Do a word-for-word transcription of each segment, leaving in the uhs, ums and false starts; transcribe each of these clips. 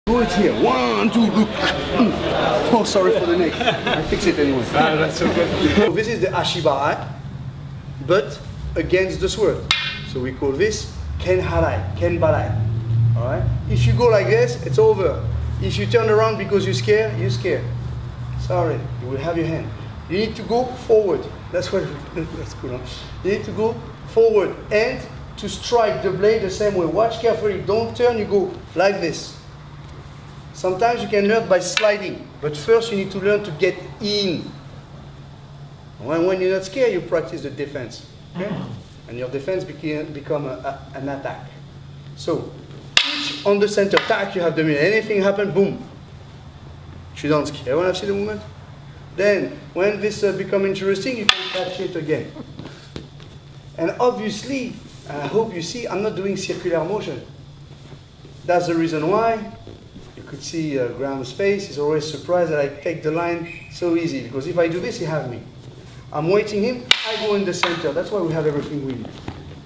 Do it here. One, two, look. Oh, sorry for the neck. I fix it anyway. Ah, that's so good. So this is the Ashibarai, but against the sword. So we call this Ken Harai, Ken Barai. All right. If you go like this, it's over. If you turn around because you're scared, you're scared. Sorry, you will have your hand. You need to go forward. That's what. That's cool. Huh? You need to go forward and to strike the blade the same way. Watch carefully. Don't turn. You go like this. Sometimes you can learn by sliding, but first you need to learn to get in. When, when you're not scared, you practice the defense. Okay? And your defense became, become a, a, an attack. So, each on the center attack, you have the middle. Anything happen, boom. You don't scare when I see the movement. Then, when this uh, become interesting, you can catch it again. And obviously, I hope you see, I'm not doing circular motion. That's the reason why. You could see uh, Graham's face. He's always surprised that I take the line so easy. Because if I do this, he has me. I'm waiting him, I go in the center. That's why we have everything we need.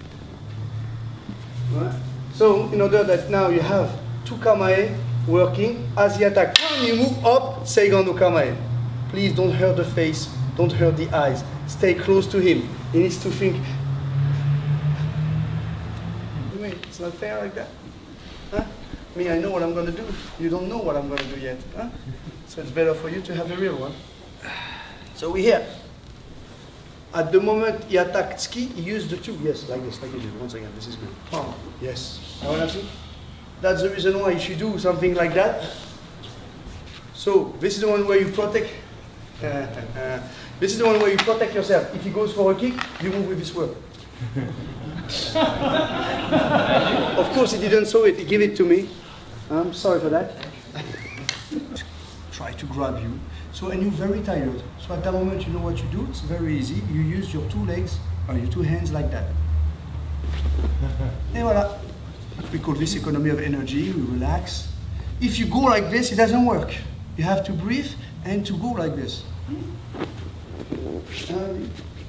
Right? So, in order that now you have two kamae working, as the attack, when you move up, Seigan no kamae. Please don't hurt the face, don't hurt the eyes. Stay close to him. He needs to think. Wait, it's not fair like that. Huh? Me, I know what I'm going to do. You don't know what I'm going to do yet. Huh? So it's better for you to have the real one. So we're here. At the moment he attacked Ski, he used the two. Yes, like this, like you did. Once again, this is good. Oh, yes. Now what I see? That's the reason why you should do something like that. So this is the one where you protect. Uh, uh, this is the one where you protect yourself. If he goes for a kick, you move with his word. Of course, he didn't saw it. He gave it to me. I'm sorry for that. Try to grab you. So, and you're very tired. So at that moment, you know what you do? It's very easy. You use your two legs or your two hands like that. And voila. We call this economy of energy. We relax. If you go like this, it doesn't work. You have to breathe and to go like this.